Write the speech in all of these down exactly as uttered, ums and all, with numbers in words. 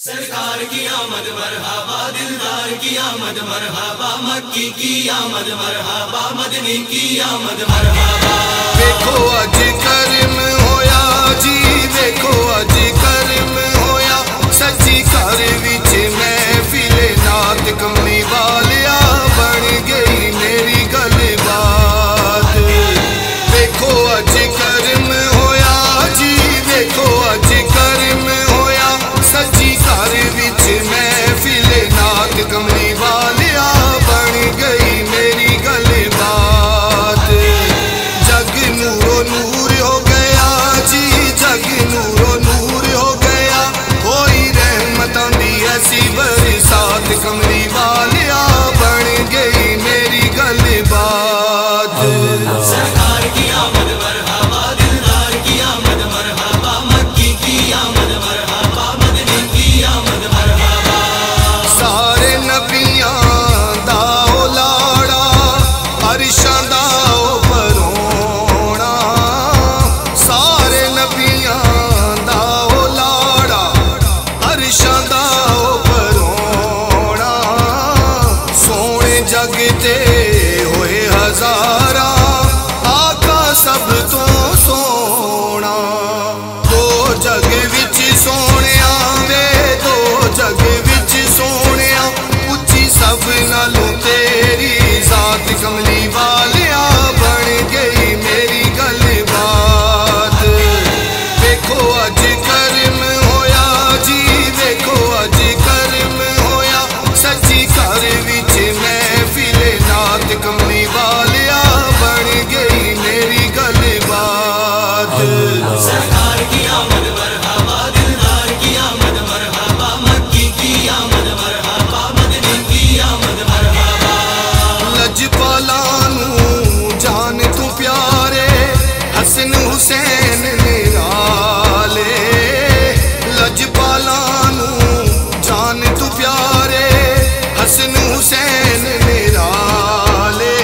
سرکار کی آمد مرحبا، دلدار کی آمد مرحبا، مکی کی آمد مرحبا، مدنی کی آمد مرحبا۔ دیکھو اج کرم ہویا جی، دیکھو اج کرم ہویا، سچی گھر وچ محفل نات کملی والیا بن گئی میری گل بات۔ دیکھو اج کرم ہویا جی، دیکھو اج کرم ہویا، سچی گھر وچ محفل نات کملی والیا بن گئی میری گل بات۔ جگ نورو نور ہو گیا جی، جگ نورو نور ہو گیا، کوئی رحمتاں دی ایسی برسات کملی والیا بن گئی میری گل بات۔ سرکار کی آمد مرحبا، دلدار کی آمد مرحبا، مکی کی آمد مرحبا، مدنی کی آمد مرحبا۔ سارے نبیاں دا او لاڑا، عرشاں دا او پرونا، سارے نبیاں دا او لاڑا، عرشاں دا او پرونا، سونے جگ تے ہوئے ہزاراں، آقا سب تو سونا۔ دو جگ وچ سونیا وے، دو جگ وچ سونیا، اچھی سب نالوں تیری ذات کملی والیا بن گئی میری گل بات۔ دیکھو اج کرم ہویا جی، دیکھو اج کرم ہویا، سچی گھر وچ محفل نات کملی والیا بن گئی میری گل بات۔ سرکار کی آمد مرحبا، دلدار کی آمد مرحبا، مکی کی آمد مرحبا، مدنی کی آمد مرحبا۔ لجپالاں نوں جان تو پیارے، حسن حسین نرالے، لجپالاں نوں جان تو پیارے، حسن حسین نرالے،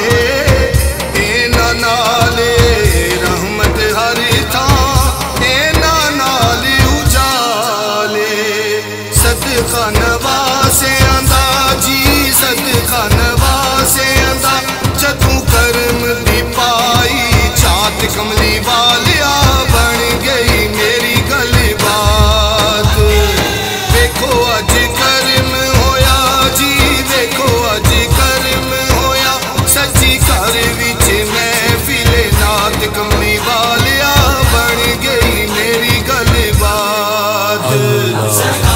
اینا نالے رحمت ہر تھاں، اینا نال اجالے، صدقہ نواسیاں دا جی، صدقہ نواسیاں دا، جدوں کرم دی پائی چاہت کملی والیا بن گئی میری گل بات۔ دیکھو اج کرم ہویا جی، دیکھو اج کرم ہویا، سچی گھر وچ محفل نات کملی والیا بن گئی میری گل بات۔